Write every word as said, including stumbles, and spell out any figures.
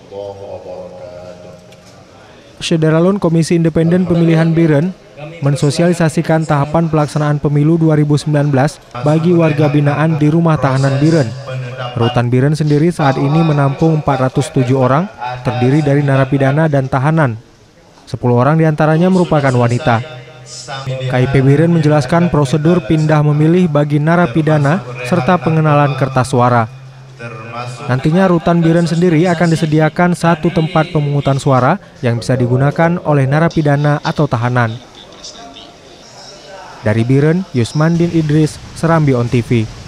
Syederalun Komisi Independen Pemilihan Biren mensosialisasikan tahapan pelaksanaan pemilu dua ribu sembilan belas bagi warga binaan di rumah tahanan Biren. Rutan Biren sendiri saat ini menampung empat ratus tujuh orang, terdiri dari narapidana dan tahanan. sepuluh orang diantaranya merupakan wanita. K I P Biren menjelaskan prosedur pindah memilih bagi narapidana serta pengenalan kertas suara. Nantinya Rutan Biren sendiri akan disediakan satu tempat pemungutan suara yang bisa digunakan oleh narapidana atau tahanan. Dari Biren, Yusmandin Idris, Serambi On T V.